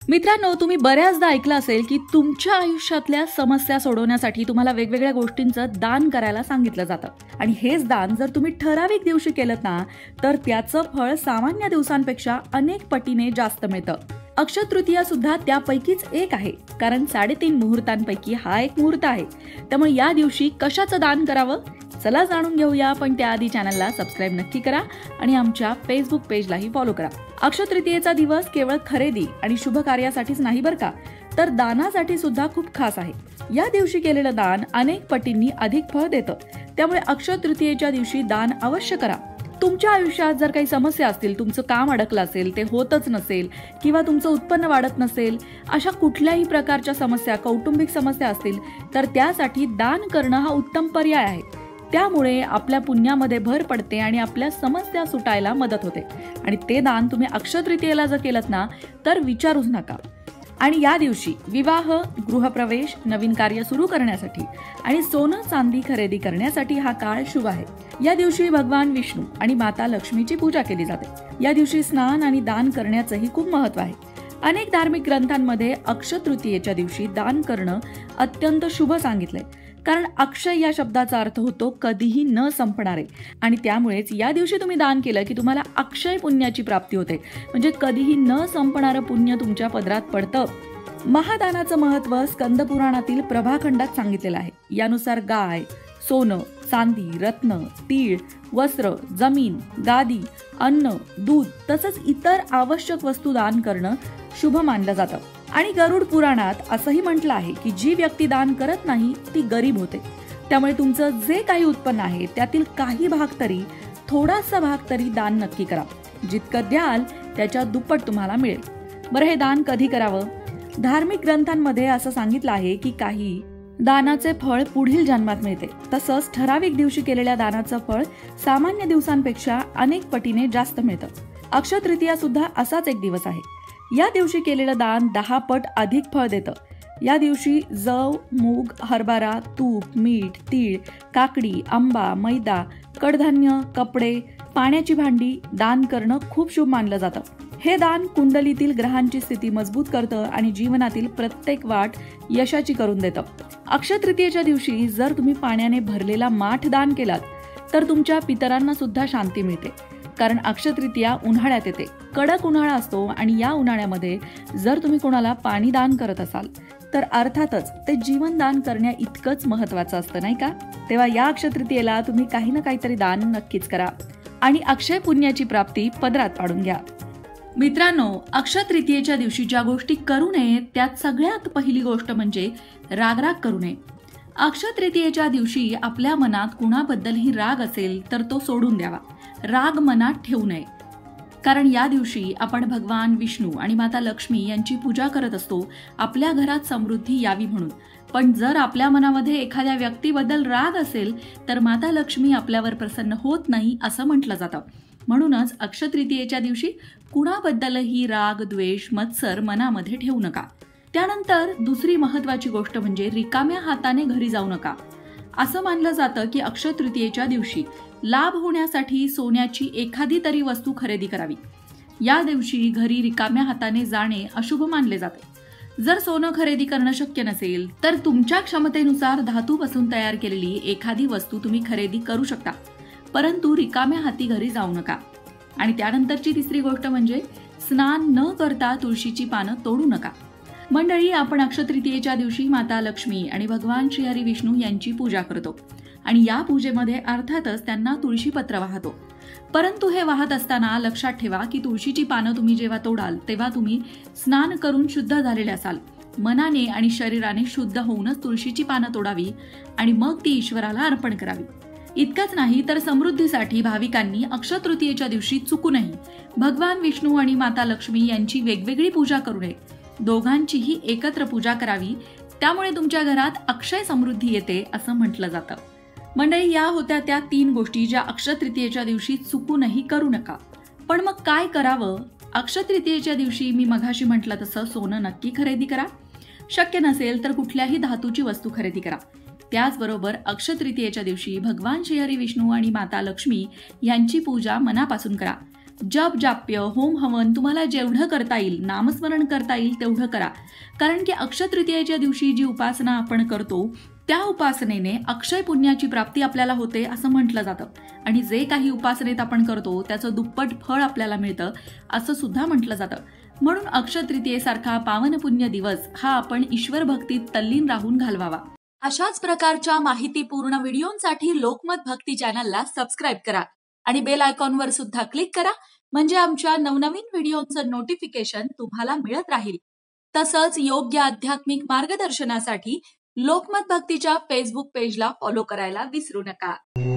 मित्रांनो, तुम्ही बऱ्याचदा ऐकलं असेल की तुमच्या आयुष्यातल्या समस्या सोडवण्यासाठी तुम्हाला वेगवेगळ्या गोष्टींचं दान करायला सांगितलं जातं. आणि हेच दान जर तुम्ही ठराविक दिवशी केलं ना, तर त्याचं फळ सामान्य दिवसांपेक्षा अनेक पटीने जास्त मिळतं. अक्षय तृतीया सुद्धा त्यापैकीच एक आहे, कारण 3.5 मुहूर्तांपैकी हा एक मुहूर्त आहे. त्यामुळे या दिवशी कशाचं दान करावं, चला जाणून घेऊया. पण त्याआधी चॅनलला सबस्क्राईब नक्की करा आणि आमच्या फेसबुक पेजलाही फॉलो करा. अक्षय तृतीयेचा दिवस केवळ खरेदी आणि शुभ कार्यासाठीच नाही बरं का, तर दानासाठी सुद्धा खूप खास आहे. या दिवशी केलेलं दान अनेक पटींनी अधिक फळ देतं. त्यामुळे अक्षय तृतीयेच्या दिवशी दान अवश्य करा. तुमच्या आयुष्यात जर काही समस्या असतील, तुमचं काम अडकलं असेल, ते होतच नसेल किंवा तुमचं उत्पन्न वाढत नसेल, अशा कुठल्याही प्रकारच्या समस्या, कौटुंबिक समस्या असतील, तर त्यासाठी दान करणं हा उत्तम पर्याय आहे. त्यामुळे आपल्या पुण्यामध्ये भर पडते आणि आपल्या समस्या सुटायला मदत होते. आणि ते दान तुम्ही अक्षय तृतीयेला जर केलं ना, तर विचारूच नका. आणि या दिवशी विवाह, गृहप्रवेश, नवीन कार्य सुरू करण्यासाठी आणि सोनं चांदी खरेदी करण्यासाठी हा काळ शुभ आहे. या दिवशी भगवान विष्णू आणि माता लक्ष्मीची पूजा केली जाते. या दिवशी स्नान आणि दान करण्याचंही खूप महत्त्व आहे. अनेक धार्मिक ग्रंथांमध्ये अक्षय तृतीयेच्या दिवशी दान करणं अत्यंत शुभ सांगितलंय. कारण अक्षय या शब्दाचा अर्थ होतो कधीही न संपणारे. आणि त्यामुळेच या दिवशी तुम्ही दान केलं की तुम्हाला अक्षय पुण्याची प्राप्ती होते. म्हणजे कधीही न संपणारं पुण्य तुमच्या पदरात पडतं. महादानाचं महत्त्व स्कंद पुराणातील प्रभाखंडात सांगितलेलं आहे. यानुसार गाय, सोनं, चांदी, रत्न, तीळ, वस्त्र, जमीन, गादी, अन्न, दूध तसंच इतर आवश्यक वस्तू दान करणं शुभ मानलं जातं. आणि गरुड पुराणात असंही म्हटलं आहे की जी व्यक्ती दान करत नाही ती गरीब होते. त्यामुळे तुमचं जे काही उत्पन्न आहे त्यातील काही भाग तरी, थोडासा भाग तरी दान नक्की करा. जितकं द्याल त्याच्या दुप्पट तुम्हाला मिळेल. बरं, हे दान कधी करावं? धार्मिक ग्रंथांमध्ये असं सांगितलं आहे की काही दानाचे फळ पुढील जन्मात मिळते. तसंच ठराविक दिवशी केलेल्या दानाचं फळ सामान्य दिवसांपेक्षा अनेक पटीने जास्त मिळतं. अक्षय तृतीया सुद्धा असाच एक दिवस आहे. या दिवशी केलेलं दान 10 पट अधिक फळ देतं. या दिवशी जव, मूग, हरभरा, तूप, मीठ, तीळ, काकडी, आंबा, मैदा, कडधान्य, कपडे, पाण्याची भांडी दान करणं खूप शुभ मानलं जातं. हे दान कुंडलीतील ग्रहांची स्थिती मजबूत करतं आणि जीवनातील प्रत्येक वाट यशाची करून देतं. अक्षय तृतीयेच्या दिवशी जर तुम्ही पाण्याने भरलेला माठ दान केलात तर तुमच्या पितरांना सुद्धा शांती मिळते. कारण अक्षय तृतीया उन्हाळ्यात येते, कडक उन्हाळा असतो. आणि या उन्हाळ्यामध्ये जर तुम्ही कोणाला पाणी दान करत असाल तर अर्थातच ते जीवन दान करण्या इतकंच महत्वाचं असतं, नाही का? तेव्हा या अक्षय तृतीयेला तुम्ही काही ना काहीतरी दान नक्कीच करा आणि अक्षय पुण्याची प्राप्ती पदरात पाडून घ्या. मित्रांनो, अक्षय तृतीयेच्या दिवशी ज्या गोष्टी करू नयेत त्यात सगळ्यात पहिली गोष्ट म्हणजे रागराग करू नये. अक्षय तृतीयेच्या दिवशी आपल्या मनात कुणाबद्दलही राग असेल तर तो सोडून द्यावा. राग मनात ठेवू नये. कारण या दिवशी आपण भगवान विष्णू आणि माता लक्ष्मी यांची पूजा करत असतो, आपल्या घरात समृद्धी यावी म्हणून. पण जर आपल्या मनामध्ये एखाद्या व्यक्तीबद्दल राग असेल तर माता लक्ष्मी आपल्यावर प्रसन्न होत नाही असं म्हटलं जातं. म्हणूनच अक्षय तृतीयेच्या दिवशी कुणाबद्दलही राग, द्वेष, मत्सर मनामध्ये ठेवू नका. त्यानंतर दुसरी महत्वाची गोष्ट म्हणजे रिकाम्या हाताने घरी जाऊ नका. असं मानलं जातं की अक्षय तृतीयेच्या दिवशी लाभ होण्यासाठी सोन्याची एखादी तरी वस्तू खरेदी करावी. या दिवशी घरी रिकाम्या हाताने जाणे अशुभ मानले जाते. जर सोनं खरेदी करणं शक्य नसेल तर तुमच्या क्षमतेनुसार धातूपासून तयार केलेली एखादी वस्तू तुम्ही खरेदी करू शकता. परंतु रिकाम्या हाती घरी जाऊ नका. आणि त्यानंतरची तिसरी गोष्ट म्हणजे स्नान न करता तुळशीची पानं तोडू नका. मंडळी, आपण अक्षय तृतीयेच्या दिवशी माता लक्ष्मी आणि भगवान श्रीहरी विष्णू यांची पूजा करतो. आणि या पूजेमध्ये अर्थातच त्यांना तुळशीपत्र वाहतो. परंतु हे वाहत असताना लक्षात ठेवा की तुळशीची पानं तुम्ही जेव्हा तोडाल तेव्हा तुम्ही स्नान करून शुद्ध झालेले असाल. मनाने आणि शरीराने शुद्ध होऊनच तुळशीची पानं तोडावी आणि मग ती ईश्वराला अर्पण करावी. इतकंच नाही तर समृद्धीसाठी भाविकांनी अक्षय तृतीयेच्या दिवशी चुकूनही भगवान विष्णू आणि माता लक्ष्मी यांची वेगवेगळी पूजा करू नये. दोघांचीही एकत्र पूजा करावी. त्यामुळे तुमच्या घरात अक्षय समृद्धी येते असं म्हटलं जातं. मंडळी, या होत्या त्या 3 गोष्टी ज्या अक्षय तृतीयेच्या दिवशी चुकूनही करू नका. पण मग काय करावं? अक्षय तृतीयेच्या दिवशी मी मघाशी म्हटलं तसं सोनं नक्की खरेदी करा. शक्य नसेल तर कुठल्याही धातूची वस्तू खरेदी करा. त्याचबरोबर अक्षय तृतीयेच्या दिवशी भगवान श्रीहरी विष्णू आणि माता लक्ष्मी यांची पूजा मनापासून करा. जप जाप्य होम हवन तुम्हाला जेवढं करता येईल, नामस्मरण करता येईल तेवढं करा. कारण की अक्षय तृतीयेच्या दिवशी जी उपासना आपण करतो त्या उपासनेने अक्षय पुण्याची प्राप्ती आपल्याला होते असं म्हटलं जातं. आणि जे काही उपासनेत आपण करतो त्याचं दुप्पट फळ आपल्याला मिळतं असं सुद्धा म्हटलं जातं. म्हणून अक्षय तृतीयेसारखा पावन पुण्य दिवस हा आपण ईश्वर भक्तीत तल्लीन राहून घालवावा. अशाच प्रकारच्या माहितीपूर्ण व्हिडिओंसाठी लोकमत भक्ती चॅनलला सबस्क्राईब करा आणि बेल आयकॉनवर सुद्धा क्लिक करा. म्हणजे आमच्या नवनवीन व्हिडिओचं नोटिफिकेशन तुम्हाला मिळत राहील. तसंच योग्य आध्यात्मिक मार्गदर्शनासाठी लोकमत भक्तीच्या फेसबुक पेजला फॉलो करायला विसरू नका.